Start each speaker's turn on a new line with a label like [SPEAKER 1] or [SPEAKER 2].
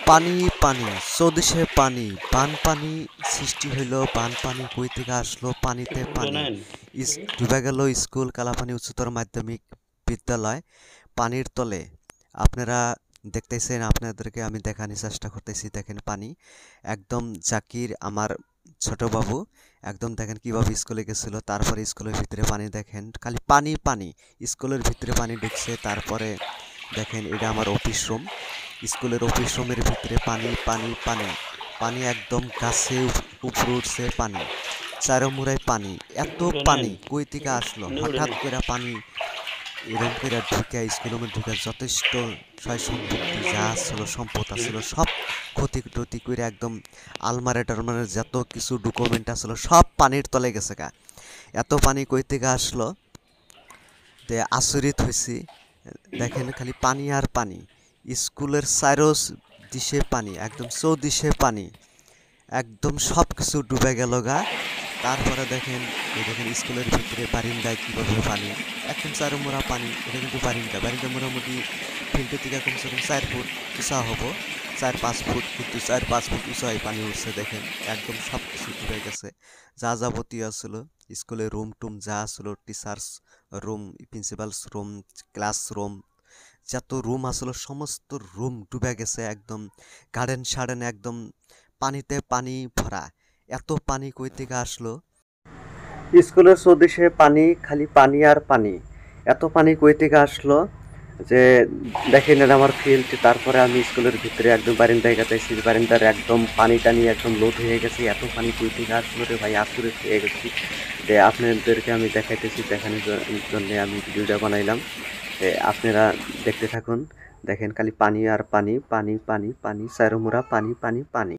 [SPEAKER 1] পানি পানি চৌদিশে পানি বানপানি সৃষ্টি হইল বানপানি কই থেকে আসলো পানিতে পানি
[SPEAKER 2] শোনেন।
[SPEAKER 1] ডুবে গেল স্কুল কালাপানি উচ্চতর মাধ্যমিক বিদ্যালয় পানির তলে আপনারা দেখতেছেন আপনাদেরকে আমি দেখানোর চেষ্টা করতেছি দেখেন পানি একদম জাকির আমার ছোট বাবু একদম দেখেন কিভাবে স্কুলে গেছিল তারপরে স্কুলের ভিতরে পানি দেখেন খালি পানি পানি স্কুলের ভিতরে পানি ঢুকছে তারপরে দেখেন এটা আমার অফিস রুম স্কুলের অফিস রুমের ভিতরে পানি পানি পানি পানি একদম গাছে উপরে উঠছে পানি চারোমুড়ায় পানি এত
[SPEAKER 2] শোনেন,
[SPEAKER 1] পানি কই থেকে আসলো
[SPEAKER 2] এনে উঠেন।
[SPEAKER 1] হঠাৎ করে পানি এরম করে ঢুকে স্কুলের মধ্যে ঢুকে যথেষ্ট সয় সম্পত্তি যা ছিল সম্পদ আছিল সব ক্ষতি টতি করে একদম আলমারি টালমারি যত কিছু ডকুমেন্ট আসলো সব পানির তলে গেছে গা এত পানি কই থেকে আসলো তে আচরিত হয়েছি দেখেন খালি পানি আর পানি স্কুলের চারো দিশে পানি একদম চৌদিশে পানি একদম সব কিছু ডুবে গেল গা তারপরে দেখেন এই দেখেন স্কুলের ভিতরে বারিন্দায় কীভাবে পানি একদম চারোমোড়া পানি এটা কিন্তু বারিন্দা বারিন্দা মোটামুটি ফিল্ডের থেকে কমসে কম 4 ফুট উঁচা হবো 4-5 ফুট কিন্তু 4-5 ফুট উঁচাই পানি উঠছে দেখেন একদম সব কিছু ডুবে গেছে যা যাবতীয় ছিল স্কুলের রুম টুম যা ছিল teachers room principals room classroom যত রুম আসলো সমস্ত রুম ডুবে গেছে একদম গার্ডেন সার্ডেন একদম পানিতে পানি ভরা এত পানি কই থেকে আসলো স্কুলের চৌদিশে পানি খালি পানি আর পানি এত পানি কই থেকে আসলো যে দেখেন এটা আমার ফিল্ড তারপরে আমি স্কুলের ভিতরে একদম বারিন্দায় গেছি বারিন্দার একদম পানি টানি একদম লোড হয়ে গেছে এত পানি কই থেকে আসলো রে ভাই আচরিত হয়ে গেছি যে আপনাদেরকে আমি দেখাইতেছি দেখানোর জন্য আমি ভিডিওটা বানাইলাম আপনারা দেখতে থাকুন দেখেন খালি পানি আর পানি পানি পানি পানি চারোমুড়া পানি পানি পানি